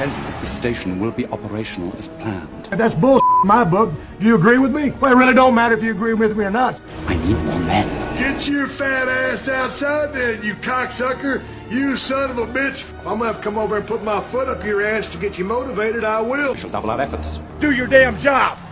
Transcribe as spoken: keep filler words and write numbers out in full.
tell you, the station will be operational as planned. That's bullshit in my book. Do you agree with me? Well, it really don't matter if you agree with me or not. I need more men. Get your fat ass outside then, you cocksucker. You son of a bitch. I'm gonna have to come over and put my foot up your ass to get you motivated, I will. We shall double our efforts. Do your damn job.